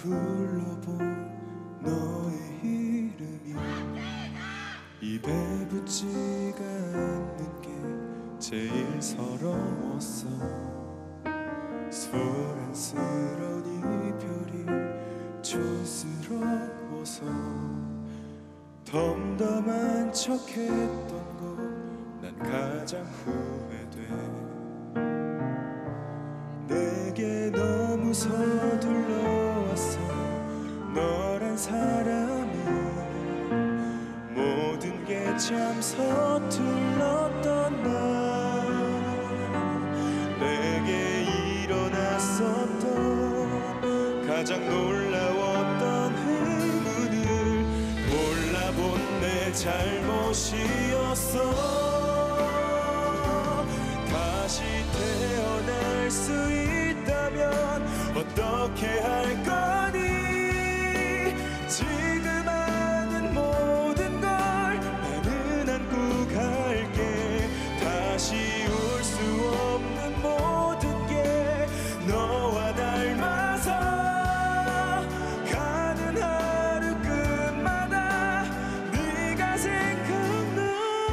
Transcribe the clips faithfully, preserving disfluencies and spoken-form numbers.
불러본 너의 이름이 입에 붙지가 않는 게 제일 서러웠어. 소란스러운 이별이 촌스러워서 덤덤한 척했던 거 난 가장 후회돼. 내게 너무 서둘러왔어. 너란 사람은 모든 게 참 서툴렀던 날, 내게 일어났었던 가장 놀라웠던 행운을 몰라본 내 잘못이었어. 다시 태어날 수 있다면 어떻게 할 거니? 지금 아는 모든 걸 나는 안고 갈게. 다시 올 수 없는 모든 게 너와 닮아서 가는 하루 끝마다 네가 생각나.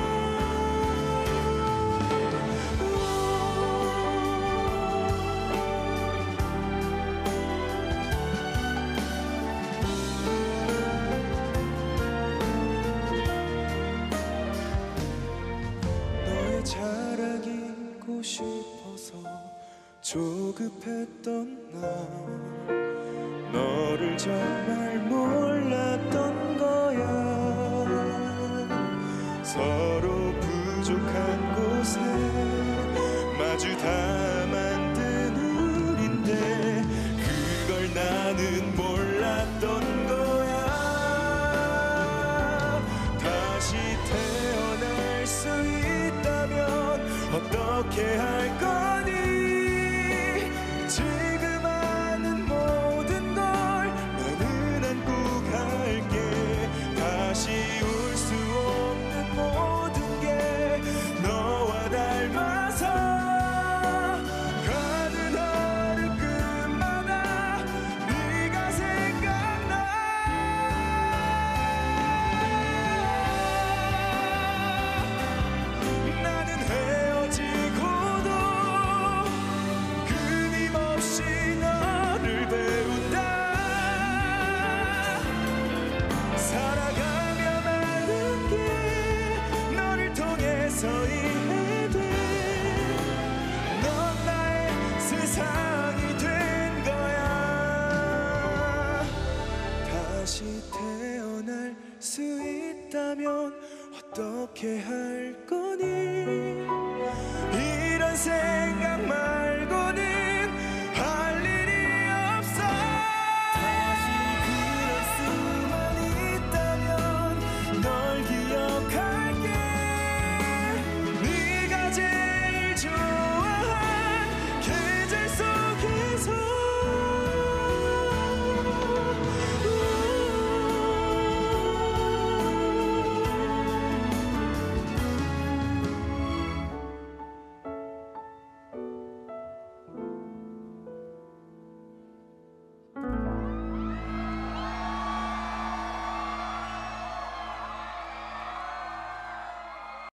너의 자락이고 싶어서 조급했던 나, 너를 정말 몰랐던 거야. 서로 부족한 곳에 마주 다 만든 우린데 그걸 나는 몰랐던 거야. 다시 태어날 수 있다면 어떻게 할 거니? 지금 아는 모든 걸 나는 안고 갈게. 다시 올 수 없는 모든 게 너와 닮아서 가는 하루 끝마다 네가 생각나. 나는 헤어지고도 끊임없이 너를 배운다. 살아가며 많은 게 너를 통해서 이해돼. 넌 나의 세상이 된 거야. 다시 태어날 수 있다면 어떻게 할